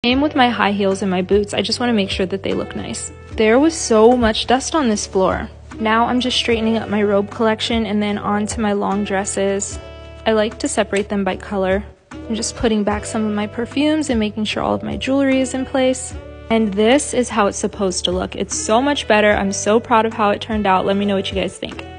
Same with my high heels and my boots. I just want to make sure that they look nice. There was so much dust on this floor. Now I'm just straightening up my robe collection and then onto my long dresses. I like to separate them by color. I'm just putting back some of my perfumes and making sure all of my jewelry is in place. And this is how it's supposed to look. It's so much better. I'm so proud of how it turned out. Let me know what you guys think.